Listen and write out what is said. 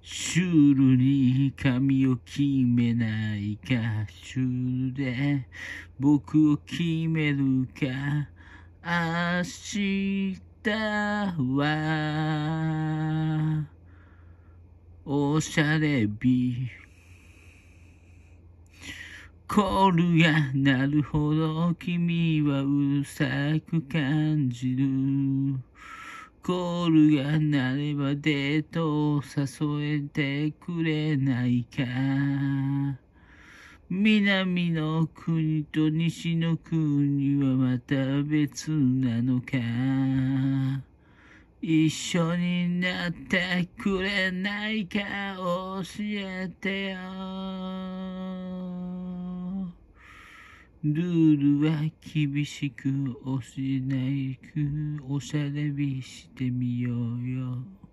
シュールに髪を決めないか、シュールで僕を決めるか、明日はおしゃれ日、コールが鳴るほど君はうるさく感じる。コールが鳴ればデートを誘えてくれないか。南の国と西の国はまた別なのか。一緒になってくれないか教えてよ。ルールは厳しく教えないくおしゃれびしてみようよ。